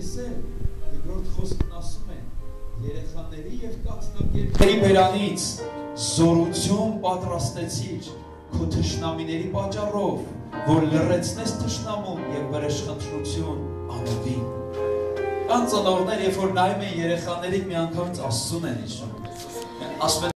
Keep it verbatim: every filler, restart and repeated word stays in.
տեսել, երկրորդ խոսքն ասում է, երեխաների և կաթնակերպերի բերանից զորություն պատրաստեցիր քո թշնամիների պատճառով, որ լռեցնես թշնամուն և վրեժխնդրություն անովին։ Կան ծնողներ, երբ որ նայում են երեխաներին, մի անգամից Աստծուն են հիշում։ Ասում են